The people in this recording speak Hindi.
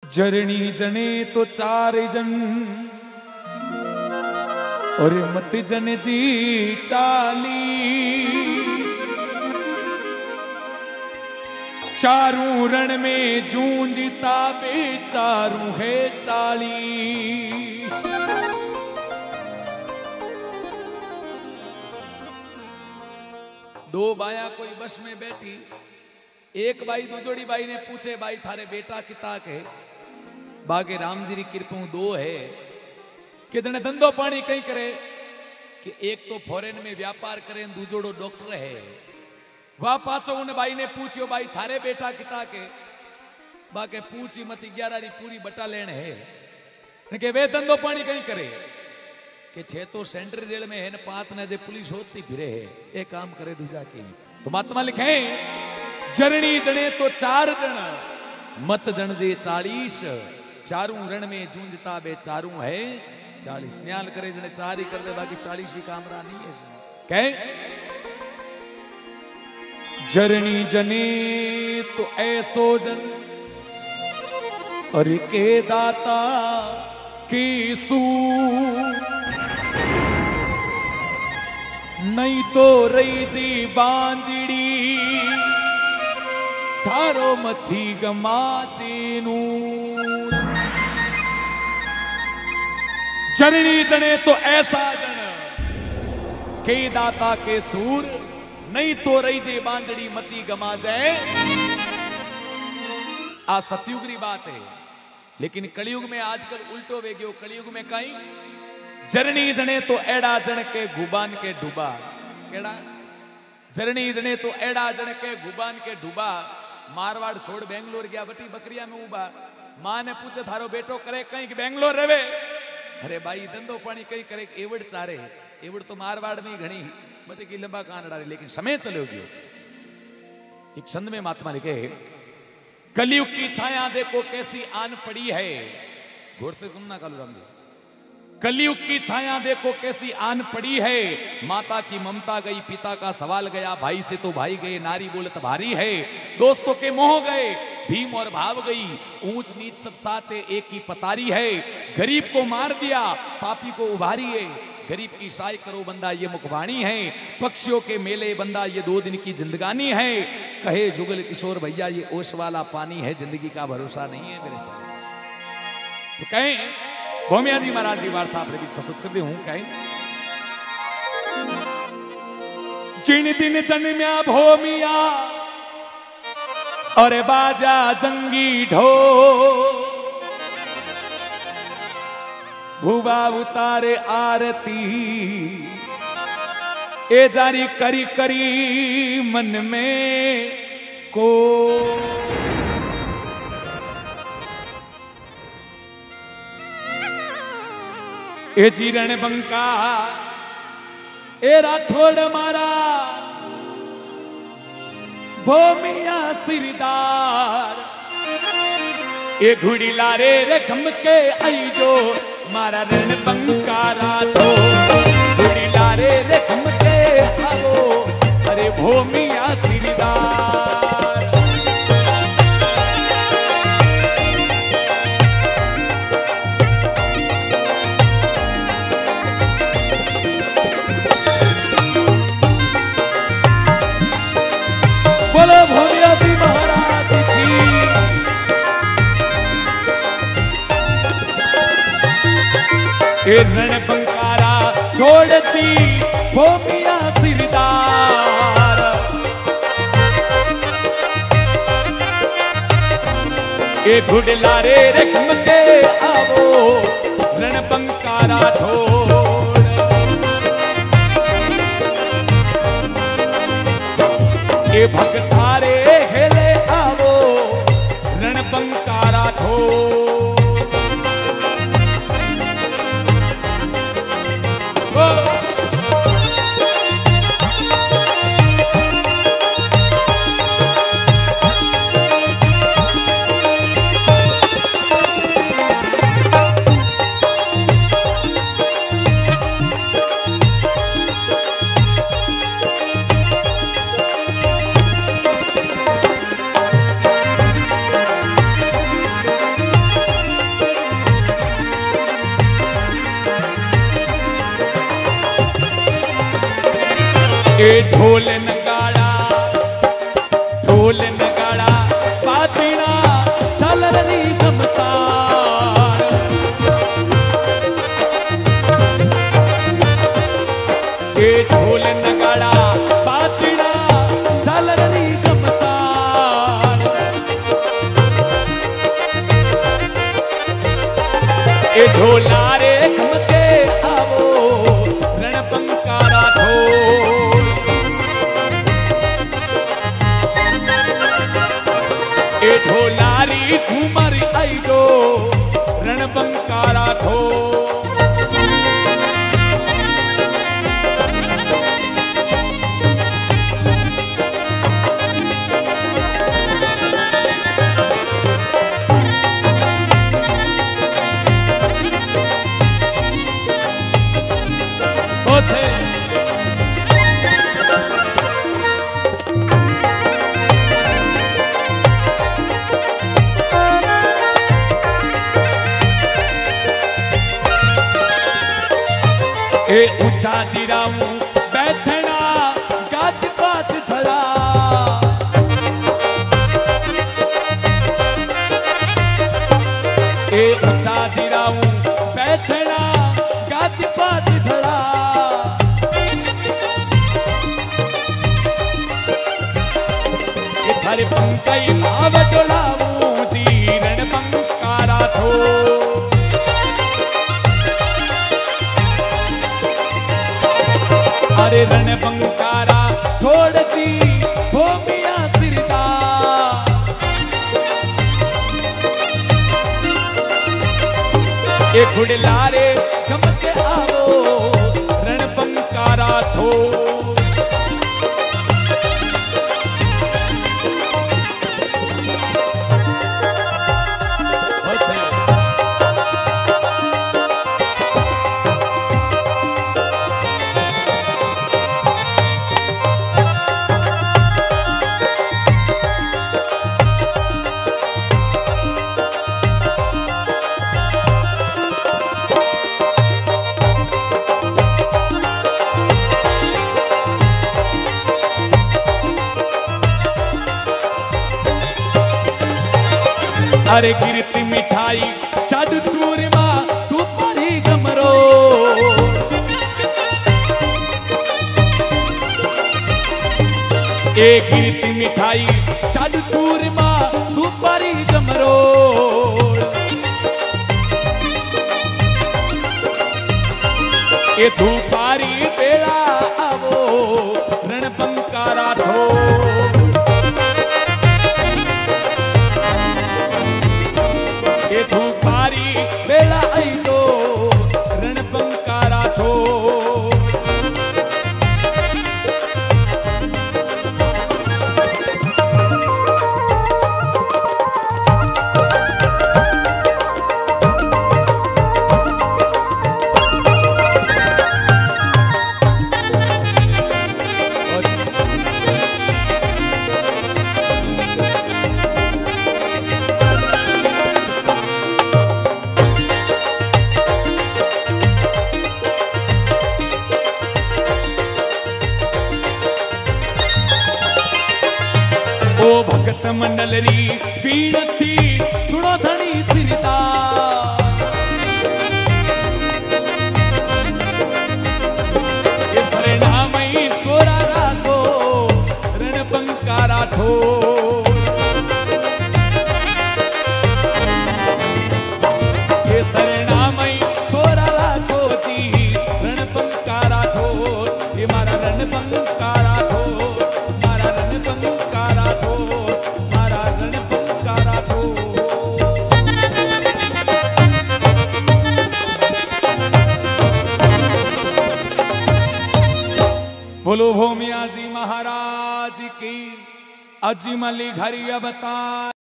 जरणी जने तो चार जन और मत जन जी 40। चारों रण में जूंजता बेचारू है 40। दो बाया कोई बस में बैठी, एक बाई दूजोड़ी बाई ने पूछे, बाई थारे बेटा किता के? बागे राम जी री कृपा दो है कि जने धंधो पानी कहीं करे कि एक तो फॉरेन में व्यापार करे, दूजोड़ो डॉक्टर है। वाह पाचो उन बाई ने पूछियो, बाई थारे बेटा किता के? बाके पूछी मत 11 री पूरी बटा लेने है कि वे धंधो पानी कहीं करे कि 6 तो सेंट्रल जेल में है न 5 ने जे पुलिस होती फिरे है, एक काम करे दूजा की। तो महात्मा लिखे जरणी जने तो 4 जन मत जन जे 40। चारों रण में जूंजता बेचारू है 40। न्याल करे जने 4 ही कर दे, बाकी 40 ही कामरा नहीं है। कहे जरणी जने तो ऐसो जन और के दाता की सू, नहीं तो रही जी बांजड़ी थारो मथी गमाचीनू। जरणी जने तो ऐसा जन के दाता के सूर, नहीं तो रही जे बांजड़ी मती गमा जाए। आ सतयुग री बात है, लेकिन कलयुग में आजकल उल्टो वे गयो। कलयुग में कहीं जरणी जने तो एड़ा जन के गुबान के डूबा। केड़ा जरणी जने तो एड़ा जन के गुबान के डूबा। मारवाड़ छोड़ बेंगलोर गया, बटी बकरिया में उबा। मां ने पूछे थारो बेटो करे कहीं बेंगलोर रहे? अरे भाई धंधो पानी कहीं करे, एवड़ चारे। एवड़ तो मारवाड़ में घनी बटे की लंबा कान डाले, लेकिन समय चलो गयो। एक छंद में महात्मा लिखे कलयुग की छाया देखो कैसी आन पड़ी है। गौर से सुनना कालूराम जी। कलयुग की छाया देखो कैसी आन पड़ी है। माता की ममता गई, पिता का सवाल गया, भाई से तो भाई गए, नारी बोलत भारी है। दोस्तों के मोह गए, भीम और भाव गई, ऊंच नीच सब साथ एक ही पतारी है। गरीब को मार दिया, पापी को उभारी है। गरीब की साय करो बंदा ये मुखवाणी है। पक्षियों के मेले बंदा ये 2 दिन की जिंदगानी है। कहे जुगल किशोर भैया ये ओश वाला पानी है, जिंदगी का भरोसा नहीं है मेरे साथ। तो कहें भौमिया जी महाराज की वार्ता आप प्रस्तुत करते हूं। कहें जिन दिन जन्म्या भौमिया और बाजा जंगी ढो, भुवा उतारे आरती ए जारी करी करी मन में को। ए जीरण बंका ए राठौड़ मारा भौमिया सिरदार। ए घुड़ी लारे रखम के आई जो मारा रण बंका राठो। घुड़ी लारे रखम के आवो अरे भौमिया सिरदार। बोलो भौमिया जी महाराज की। ए रण बंकारा छोड़ती भौमिया सिरदार। ए घुड़लारे रखम के आवो रण बंकारा छोड़। ए भगतारे हेले आवो रण बंकारा छोड़। ए ढोल नगाड़ा बाजना चल रही घमसान। ए ढोल नगाड़ा बाजना चल रही घमसान। ए ढोला रे घमते आवो रणपंकारा ढोल। ए ढोलारी घूमरी आईजो रणबंकारा ढोल। ए ऊंचा जिराऊ बैठना गात पात धड़ा। ए ऊंचा जिराऊ बैठना गात पात धड़ा। ए थारे पंकई भाव डोलाऊ जी रणबंकारा ढोल। अरे रणबंकारा थोड़ सी हो मिया सिरदा। ए घुड़लारे घमते आवो रणबंकारा ढोल। अरे गिरती मिठाई जादू चूरमा तू परी गमरो। ए गिरती मिठाई जादू चूरमा तू परी गमरो। ए धूपारी बेड़ा आवो रणबंकारा ढोल। ए धूपारी बेड़ा आईजो रणबंकारा ढोल। ओ भगत मंडलरी पीड़ती सुनो धनी सिरदा। ये परिणामई सोरा रागो रणबंकारा ढोल। ये परिणामई सोरा रागो जी रणबंकारा ढोल। ये मारा रणबंकारा ढोल, मारा रणबंकारा ढोल, मारा रणबंकारा ढोल। बोलो भूमिया जी महाराज की। अजमली घरी अवतार।